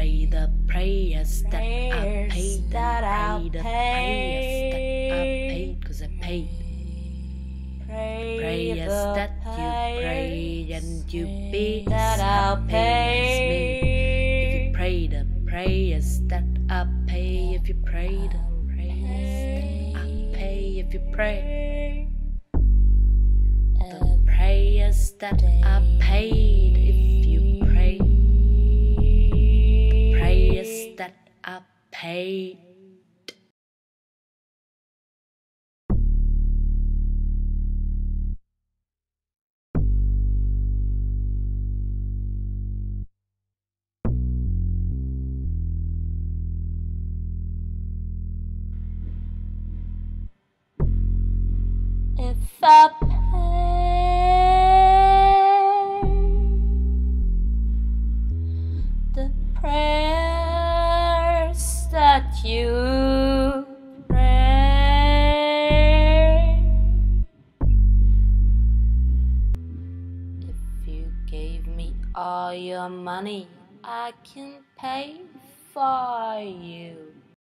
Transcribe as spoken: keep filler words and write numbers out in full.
pray the prayers that I Prayers paid, that and I pray the prayers that I paid, cause I paid Pray prayers the that you prayed and you be that I'll as happy as me. If you pay. pray the prayers that I pay, if you pray the prayers that I pay, if you pray the prayers that I paid, if you pray the prayers that I paid. If I pay the prayers that you pray, if you gave me all your money, I can pay for you.